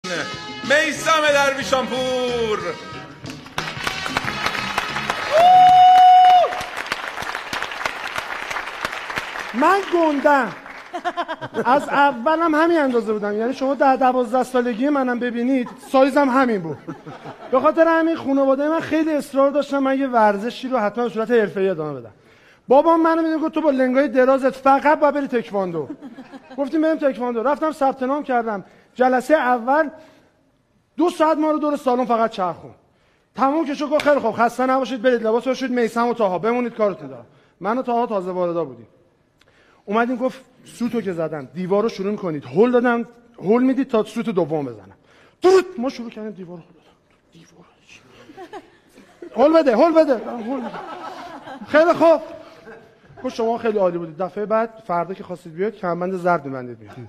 میثم درویشانپور. من گندم از اولم همین اندازه بودم، یعنی شما 10-12 سالگی منم ببینید سایزم همین بود. به خاطر همین خانواده من خیلی اصرار داشتن من یه ورزشی رو حتما به صورت حرفه‌ای ادامه بدم. بابام منو میگه گفت تو با لنگای درازت فقط باید بری تکواندو. گفتیم بریم تکواندو. رفتم ثبت نام کردم. جلسه اول 2 ساعت ما رو دور سالن فقط چرخون. تموم که شد گفت خیلی خوب خسته نباشید برید لباس بپوشید میثم و طاها بمونید کارتون دارم. من و طاها تازه واردا بودیم. اومدیم گفت سوتو که زدم دیوار رو شروع کنید. هول دادم هول میدید تا سوت دوم بزنم. درود ما شروع کردیم دیوار هول بده هول بده هول بده. خیلی خوب گفت شما خیلی عالی بودید. دفعه بعد فردا که خواستید بیاید کمربند زرد می‌بندید بیاید.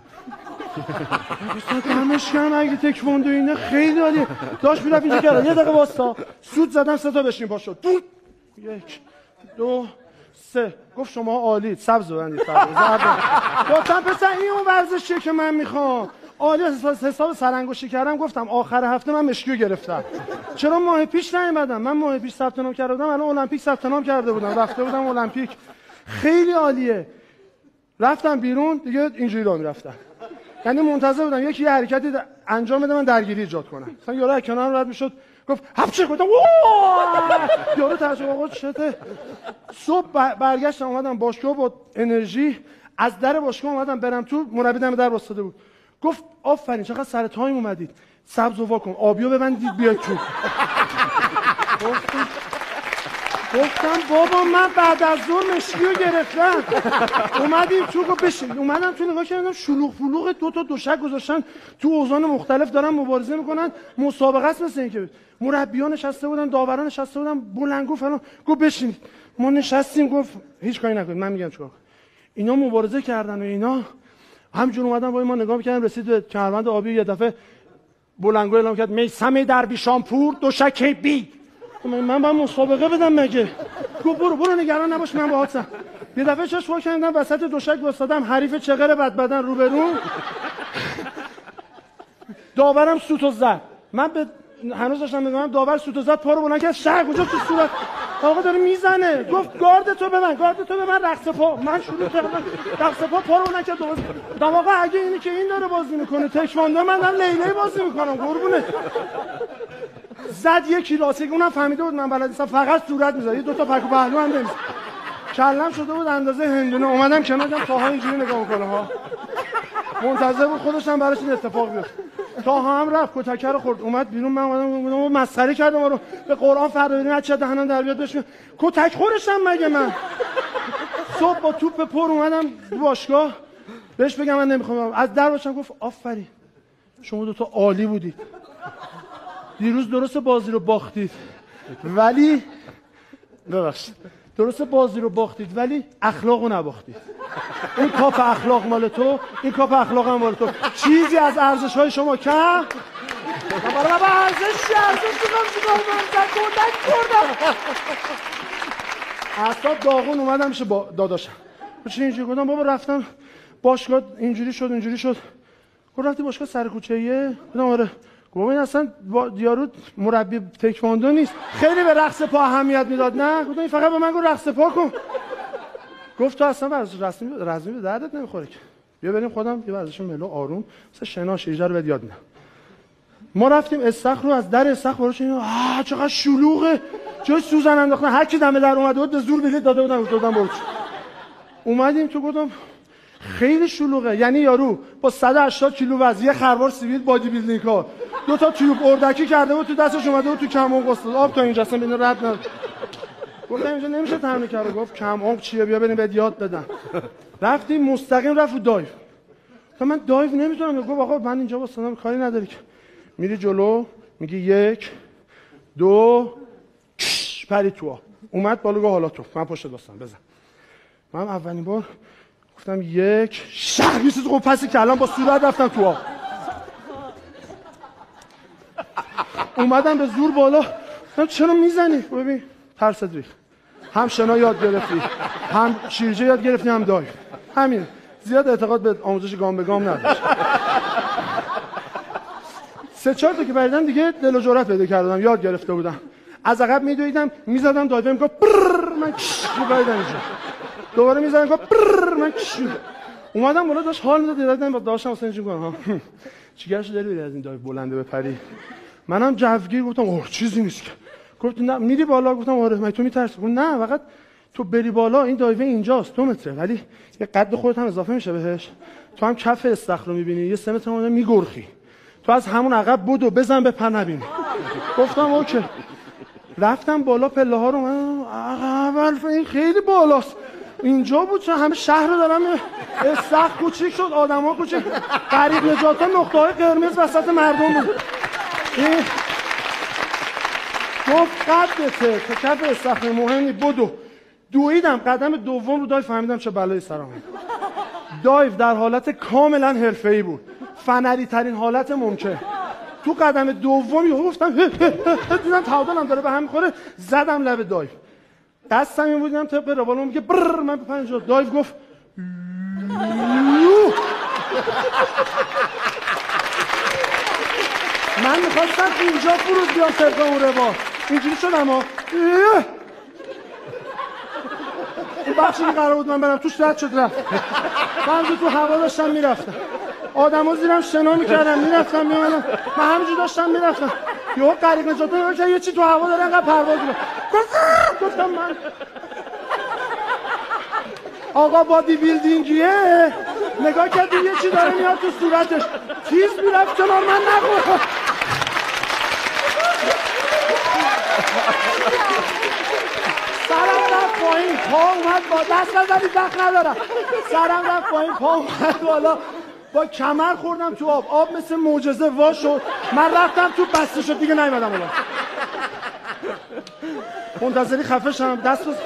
دمش گرم اگه تکواندو اینه خیلی عالیه. داش میرفت اینجا کردم یه دقیقه واستا سوت زدم 3 تا بشین پاشو. 1 2 3 گفت شما عالیید. سبز ببندید زرد. گفتم پسر این اون ورزشیه که من میخوام. عالی حساب سرانگشتی کردم گفتم آخر هفته من مشکیو گرفتم. چرا ماه پیش نیومدم؟ من ماه پیش ثبت نام کرده بودم الان المپیک ثبت نام کرده بودم رفته بودم المپیک. خیلی عالیه. رفتم بیرون دیگه اینجوری راه میرفتم. یعنی منتظر بودم یکی یه حرکتی انجام بده من درگیری ایجاد کنم. مثلا یارو از کنارم رد میشد گفت هپچه گفتم یارو تعجب آقا چته. صبح برگشتم اومدم باشگاه با انرژی. از در باشگاه اومدم برم تو مربی دم در واسطه بود. گفت آفرین چقدر سر تایم اومدید. سبزو وا کن آبیو ببندید بیاید تو. گفتم بابا من بعد از ظهر مشکیو گرفتم. اومدیم تو گفت بشین. اومدم تو نگاه کردم شلوغ پلوغ 2 تا دوشک گذاشتن تو اوزان مختلف دارن مبارزه میکنن. مسابقه است مثل اینکه مربیان نشسته بودن داوران نشسته بودن بلنگو فلان. گفت بشین. ما نشستیم گفت هیچ کاری نکنید من میگم چیکار. اینا مبارزه کردن و اینا همجور اومدن با ما نگاه می‌کردن رسید به کمربند آبی یه دفعه بلنگو اعلام کرد میثم درویشانپور دوشک بی. من با مسابقه بدم مگه؟ گفت برو نگران نباش من باهاتم. یه دفعه چش وا کردم وسط دوشک واسادم حریف چغر بد بدن روبرو. داورم سوتو زد. من به هنوز داشتم میگم داور سوتو زد پا رو بلند کرد شق اونجا تو صورت آقا داره میزنه. گفت گارد تو به من رقص پا. من شروع کردم رقص پا رو بلند کرد دادم آقا اگه اینی که این داره بازی میکنه تکواندو من دارم لیلی بازی میکنم قربونه. زد یکی راسته اونم فهمیده بود من بلد نیستم فقط صورت میذاره. یه 2 تا پک و پهلو هم نمیشه. کلم شده بود اندازه هندونه. اومدم کنار دیدم طاها اینجوری نگاه میکنه ها. منتظر بود خودش هم براش این اتفاق بیفته. طاها هم رفت کتکر خورد اومد بیرون. من اومدم مسخره کردم رو به قرآن فردا بریم بچا دهنم در بیاد بهش کتک خورشم مگه من. صبح با توپ پر اومدم باشگاه بهش بگم من نمیخوام از در باشم. گفت آفرین شما 2 تا عالی بودید. دیروز درست بازی رو باختید ولی ببخشید درست بازی رو باختید ولی اخلاق رو نباختید. این کاپ اخلاق مال تو این کاپ اخلاق هم مال تو. چیزی از ارزش های شما کم برای بابا ارزش چیکار من کودک کردم. اصلا داغون اومدم میشه با داداشم چه اینجوری گفتم بابا رفتم باشگاه اینجوری شد. گفت رفتی باشگاه سر کوچه‌ایه؟ گفتم آره. گفت این اصلا یارو مربی تکواندو نیست خیلی به رقص پا اهمیت میداد. نه گفتم این فقط به من گفت رقص پا کن. گفت تو اصلا ورزش رسمی به دردت نمیخوره که بیا بریم خودم یه ورزش ملو آروم مثلا شنا شیجه رو بهت یاد میدم. ما رفتیم استخر رو از در استخر براش اینا چقدر شلوغه جای سوزن انداختن هر کی دم در اومده بود به زور بلیط داده بودن برد. اومدیم تو گفتم خیلی شلوغه. یعنی یارو با 180 کیلو وزن یه خروار سیبیل بادی بیلدینگ ها 2 تا تیوب اردکی کرده بود تو دستش اومده بود تو کم عمق استاد آب تا اینجا اصلا اینو رد نداد. گفتم اینجا نمیشه تمرین کرد. گفت کم عمق چیه بیا بریم بهت یاد بدم. رفتیم مستقیم رفت رو دایو. تا من دایو نمیتونم. گفت آقا من اینجا واسه کاری نداری که میری جلو میگی 1 2 پری تو اومد بالا گفت حالا تو من پشت داستان بزن. من اولین بار گفتم 1 شهر میشه تو پسی که الان با صورت رفتم تو آب. اومدم به زور بالا. چرا میزنی؟ ببین ترست ریخت. هم شنا یاد گرفتی هم شیرجه یاد گرفتی هم دایو. همین زیاد اعتقاد به آموزش گام به گام نداشت. 3-4 تا که پریدم دیگه دل و جرأت پیدا کردم، یاد گرفته بودم. از عقب میدویدم میزدم دایو میگفت من پریدم اینجا. دوباره میزدم میگفت من اومدم بالا داشت حال میداد دیدم با داشتم واسه اینجوری کنم چیکارش داری از این دایو بلنده بپری. منم جوگیر گفتم اوه چیزی نیست که. گفت نه میری بالا. گفتم آره. من تو میترسی؟ گفت نه فقط تو بری بالا این دایو اینجاست 2 متره ولی یه قد خودت هم اضافه میشه بهش. تو هم کف استخر رو میبینی یه 3 متر اونجا میگرخی. تو از همون عقب بودو بزن به پر نبینی. گفتم اوکی. رفتم بالا پله ها رو. من اول این خیلی بالاست. اینجا بود چون همه شهر رو دارم استخر کوچیک شد آدما کوچیک غریب نجات نقطه‌های قرمز وسط مردم بود. گفت قدته تو کف استخر مهمی بدو. دویدم قدم دوم رو دایو فهمیدم چه بلایی سرم اومد. دایو در حالت کاملا حرفه‌ای بود، فنری ترین حالت ممکن. تو قدم دومی گفتم دیدم تعادلم داره به هم میخوره، زدم لب دایو. دستم این بودم طبق روالم میگه من به 50. دایو گفت من میخواستم اینجا فرود بیام طبق اون روال. اینجوری شدم ها. اون بخشی که قرار بود من برم توش رد شد رفت. من تو هوا داشتم میرفتم، آدم ها زیرم شنا میکردم میرفتم میامدم، من همینجور داشتم میرفتم. یهو غریق نجات نمیشه یه چی تو هوا داره انقدر پرواز میکنه. گفتم من آقا بادی بیلدینگیه. نگاه کردی یه چی داره میاد تو صورتش، تیز میرفت کنار من نگو. سرم رفت پایین پا اومد با دست نزدی دخ ندارم. سرم رفت پایین پا اومد بالا، با کمر خوردم تو آب مثل معجزه وا شد. من رفتم تو بسته شد دیگه نیومدم بالا. منتظری خفه شدم دست رو